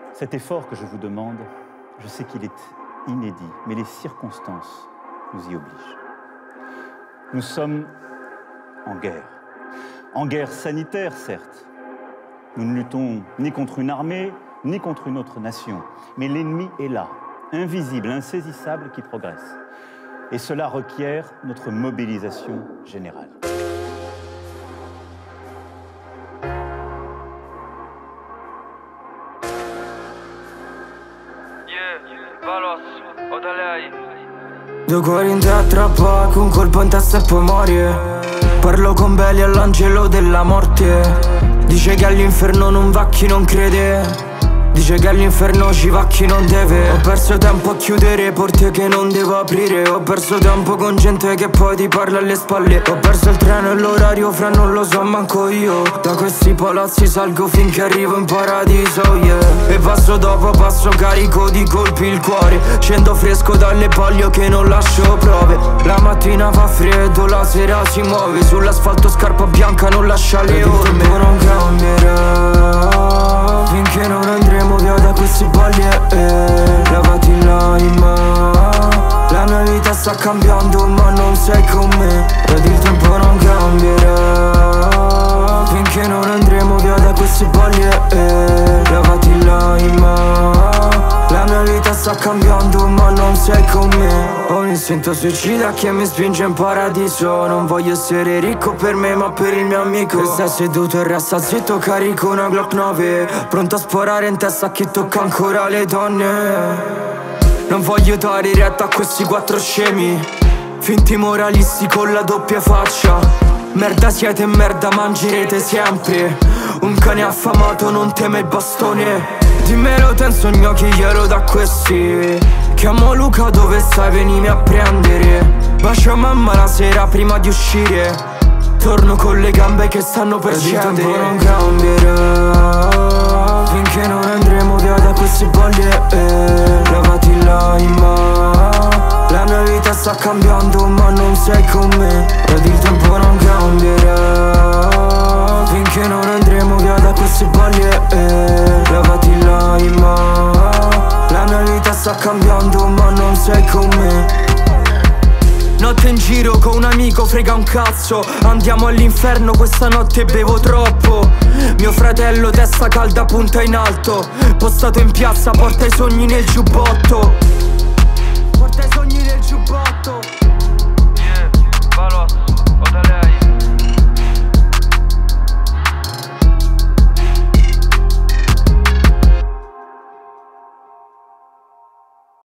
Cet effort que je vous demande, je sais qu'il est inédit, mais les circonstances nous y obligent. Nous sommes en guerre sanitaire, certes. Nous ne luttons ni contre une armée, ni contre une autre nation, mais l'ennemi est là, invisible, insaisissable, qui progresse. Et cela requiert notre mobilisation générale. Due cuori in te tra poco, un colpo in testa e poi muori. Parlo con belli all'angelo della morte. Dice che all'inferno non va chi non crede. Dice che all'inferno ci va chi non deve. Ho perso tempo a chiudere porte che non devo aprire. Ho perso tempo con gente che poi ti parla alle spalle. Ho perso il treno e l'orario fra non lo so manco io. Da questi palazzi salgo finché arrivo in paradiso, yeah. E passo dopo passo carico di colpi il cuore. Scendo fresco dalle palio che non lascio prove. La mattina fa freddo, la sera si muove. Sull'asfalto scarpa bianca non lascia le orme. Il tempo non cambierà finché non andremo via da questi balli, lavati l'anima. La mia vita sta cambiando ma non sei con me. Ed il tempo non cambierà finché non andremo via da questi balli, lavati l'anima. La mia vita sta cambiando ma non sei con me. Ho un istinto suicida che mi spinge in paradiso. Non voglio essere ricco per me ma per il mio amico. Se stai seduto e resta zitto carico una Glock 9, pronto a sparare in testa a chi tocca ancora le donne. Non voglio dare retta a questi quattro scemi, finti moralisti con la doppia faccia. Merda siete e merda mangerete sempre. Un cane affamato non teme il bastone. Dimmelo te in sogno chi glielo da questi. Chiamo Luca dove stai venimi a prendere. Bacio mamma la sera prima di uscire. Torno con le gambe che stanno per scendere. Il tempo non cambierà finché non andremo via da questi balli, lavati l'anima. La mia vita sta cambiando ma non sei con me. Ed il tempo non cambierà finché non andremo via da questi balli, lavati l'anima. La mia vita sta cambiando ma non sei con me. Notte in giro con un amico frega un cazzo. Andiamo all'inferno questa notte bevo troppo. Mio fratello testa calda punta in alto. Postato in piazza porta i sogni nel giubbotto. Porta i sogni nel giubbotto. Yeah,